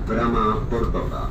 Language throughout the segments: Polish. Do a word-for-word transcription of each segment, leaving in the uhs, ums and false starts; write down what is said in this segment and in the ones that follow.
Brama portowa.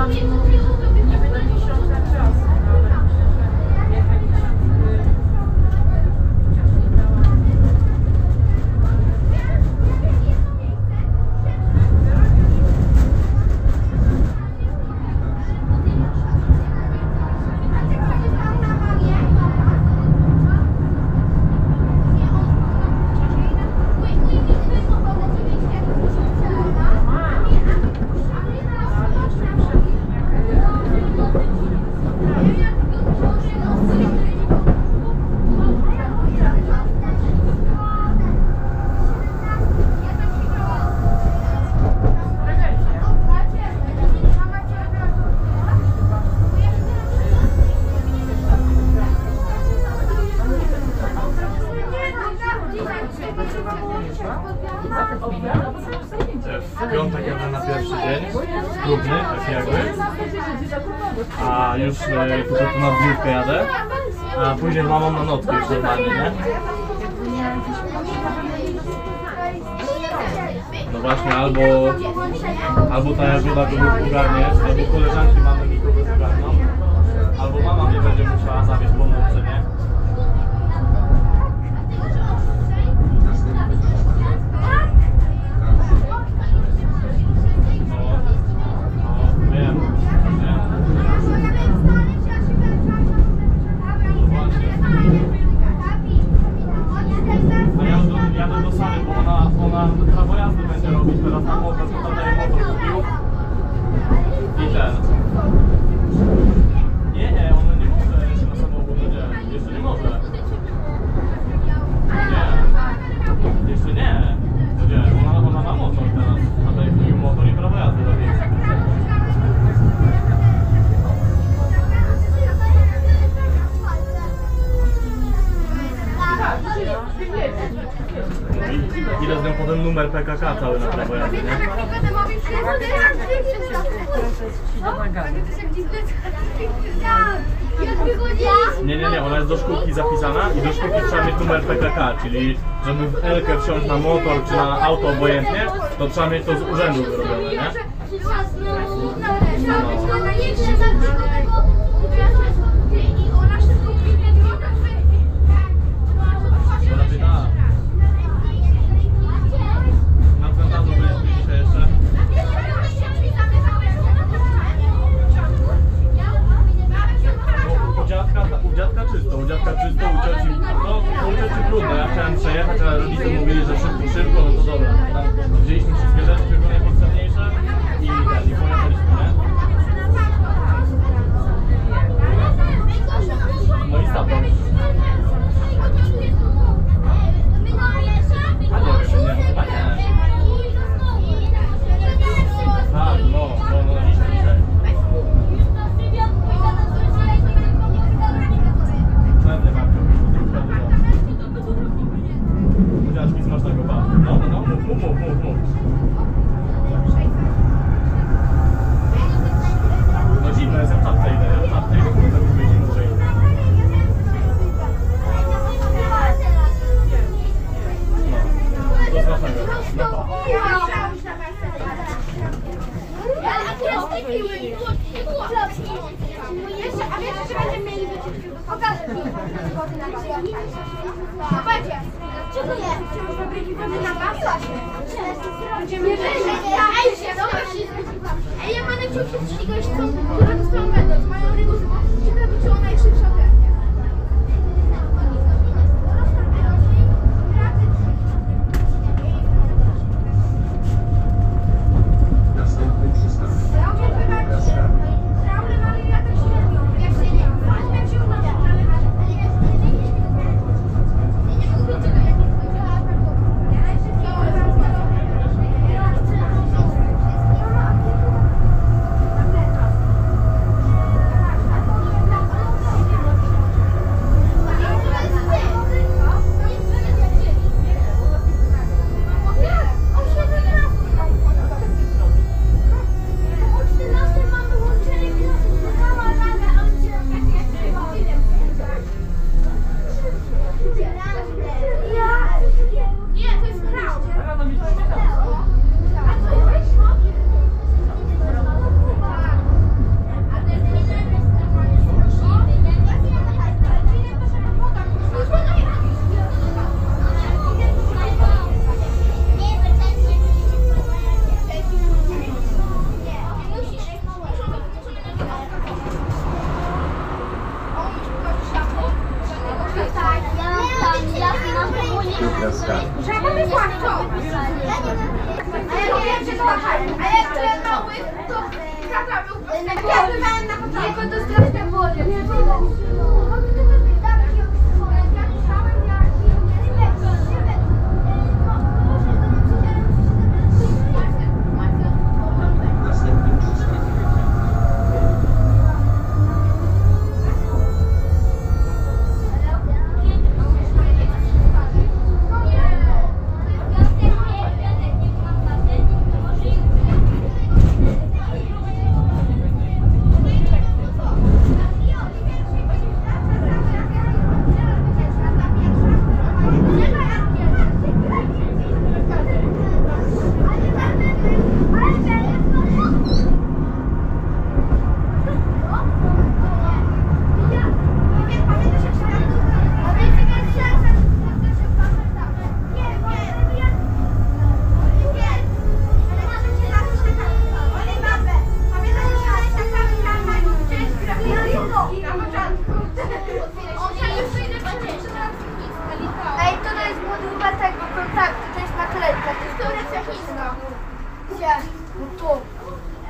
W piątek jadę na pierwszy dzień, próbny, taki jakby, a już e, tutaj tu na dwójkę jadę, a później z mamą na nockę już normalnie, nie? No właśnie, albo, albo ta Jarzyna kogoś ogarnie, albo koleżanki mamy mi kogoś ogarną, albo mama mnie będzie musiała zawieźć po nocce, nie? Ile z nią potem numer P K K cały na prawo jazdy, nie? Nie, nie, nie, ona jest do szkółki zapisana i do szkółki trzeba mieć numer P K K, czyli żeby w Elkę wsiąść na motor czy na auto obojętnie, to trzeba mieć to z urzędu wyrobione, nie? U dziadka czysto, u dziadka czysto, u cioci, no, u cioci trudno, ja chciałem przejechać, ale rodzice mówili, że szybko, szybko, no to dobra, tam wzięliśmy wszystkie rzeczy, tylko najpodstawniejsze i tak, i pojechaliśmy, nie? No i stapą. A nie wiem, nie, chyba nie. Tak, no, no, no, dzisiaj, dzisiaj. Buziaczki smacznego ba. No, no, no, mów, mów, mów, mów, mów. No zimno, jestem w czapce, idę, ja w czapce idę, kurde, mówię zimno, że idę. No, do smacznego. No pa. Jeszcze, a wiesz, że będziemy mieli pokażę wody na basie. No będzie. Czy to jest? Czy fabryki wody na basie? Będziemy wyżej. Ej, ja mam na kciuki śligość, która dostała medal. Mają rybę, ciekawe, czy ona jest szybsza ode mnie.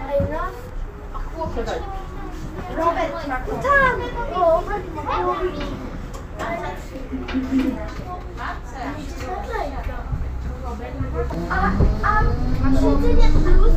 Ej, no. Chłopcze. Robert ma to. Tam! Robert ma A, a siedzenie plus?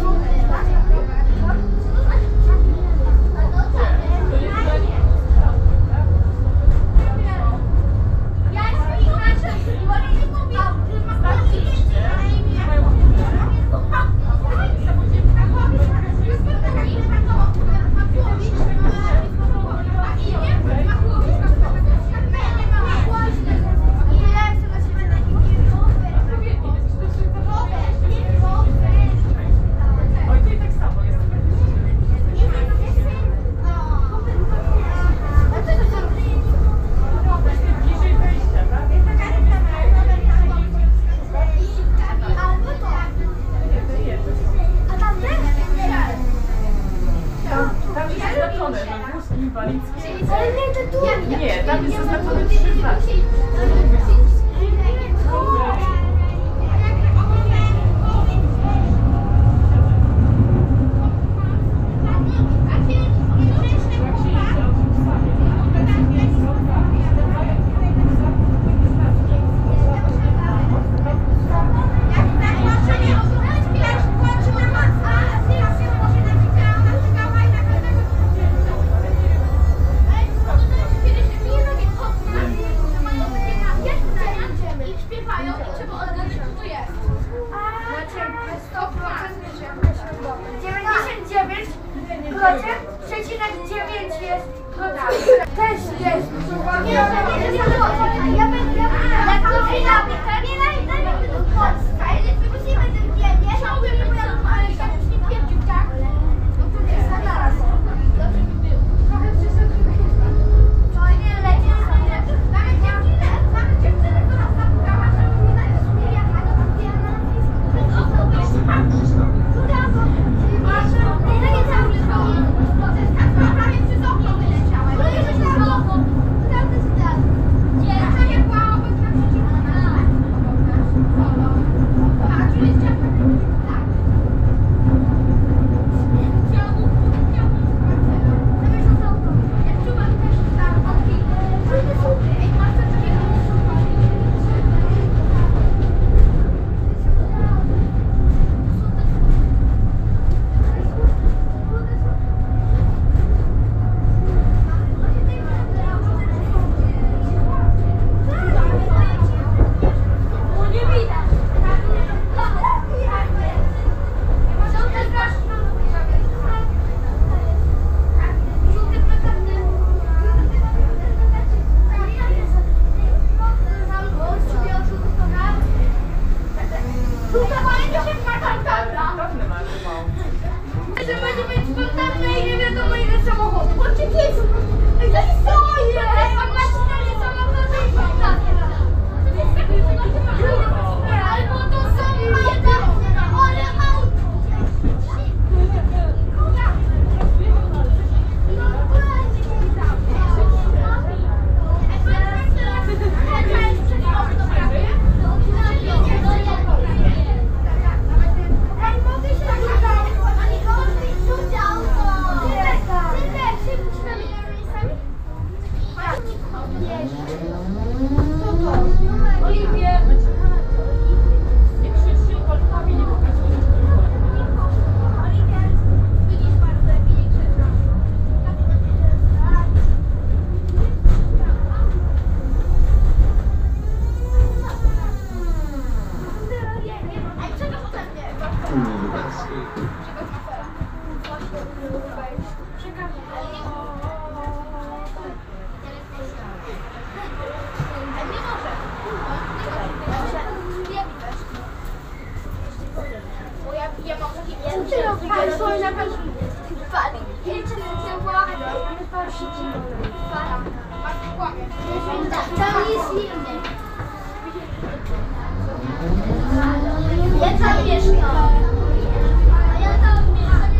Nie, tam jest zaznaczone trzy znaki. Przecinek dziewięć jest też jest. Nie, nie, nie, ja będę, ja to nie daj, daj mi tu Polska, musimy tym nie, nie, chciałbym, bo ja ale ja już nie pierdził, tak? No to nie, zaraz. Dobrze by było. Trochę przesadziłem. To nie leci, nawet dziewczynę, nawet dziewczynę, która zapukała, żeby nie dać sobie jechać, to tam ja na nazwisko. Która, bo, masz, nie, nie cały szkoły. Prawie przez okno wyleciałem. No nie myślałam o to. Tam to jest tak. Nie, to nie była obok naprzeciwko nas. A, czyli jest ciepło. Tak. Chciałbym, chciałbym zamiast o to. Ja czułam też tam taki. Fajne słupy. Ej, masz to takiego że będzie być spontaniczne i nie wiadomo ile samochodów. Chodźcie, Jezu! Ej, to jest co jest? Pan ma cztery samochody i spontaniczne. Albo to są auta, ale auto. Ej, mogę się zabrać? Oliwie! Nie krzyczcie i palcami nie pokazują. Tam jest inny. Ja tam mieszkam. A ja tam mieszkam.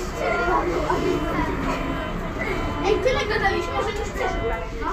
Ej, tyle gadaliśmy, że już przeszedł.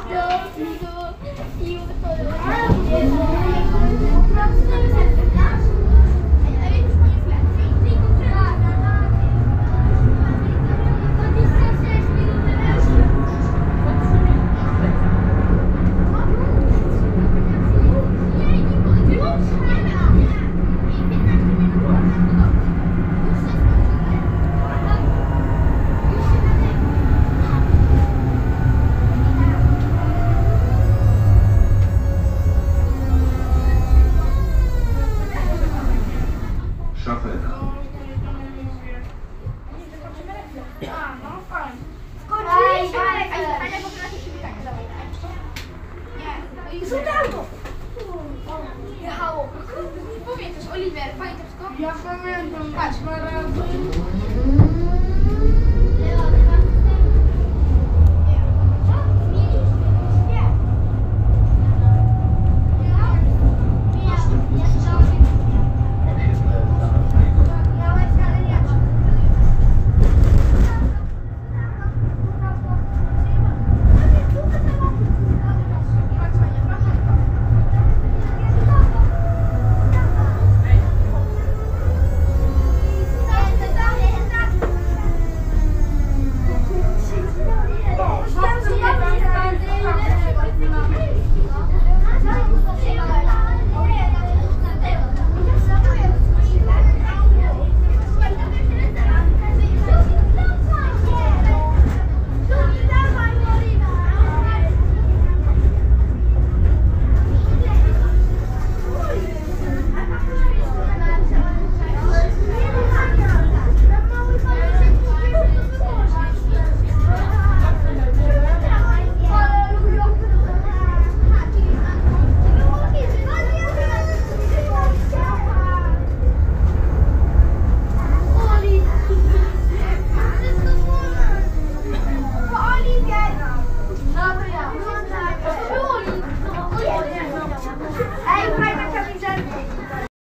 Szafera. Jechało. Pamiętasz, Oliver, pamiętasz to? Ja pamiętam, Patrz. dwa razy.